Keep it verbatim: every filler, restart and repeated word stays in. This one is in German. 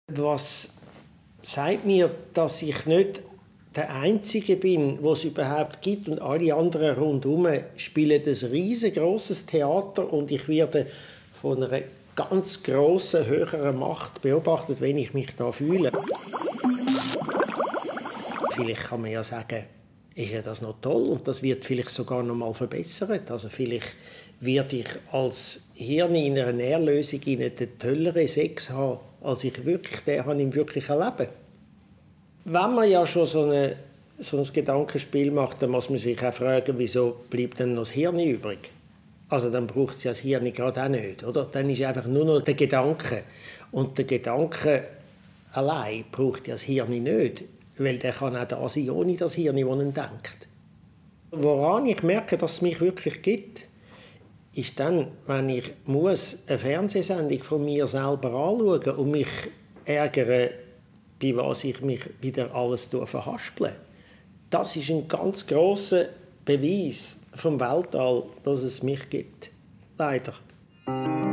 Was sagt mir, dass ich nicht der Einzige bin, was es überhaupt gibt, und alle anderen rundherum spielen ein riesengroßes Theater und ich werde von einer ganz grossen, höheren Macht beobachtet, wenn ich mich da fühle. Vielleicht kann man ja sagen, ist ja das noch toll und das wird vielleicht sogar noch mal verbessert. Also vielleicht werde ich als Hirn in einer Nährlösung den tolleren Sex haben, als ich wirklich den habe im wirklichen Leben. Wenn man ja schon so, eine, so ein Gedankenspiel macht, dann muss man sich auch fragen, wieso bleibt denn noch das Hirn übrig? Also dann braucht es ja das Hirn gerade auch nicht, oder? Dann ist einfach nur noch der Gedanke. Und der Gedanke allein braucht ja das Hirn nicht, weil der kann auch da sein, ohne das Hirn, das ihn denkt. Woran ich merke, dass es mich wirklich gibt, ist dann, wenn ich muss eine Fernsehsendung von mir selber anschauen und mich ärgere, bei was ich mich wieder alles verhaspele. Das ist ein ganz grosser Beweis vom Weltall, dass es mich gibt. Leider.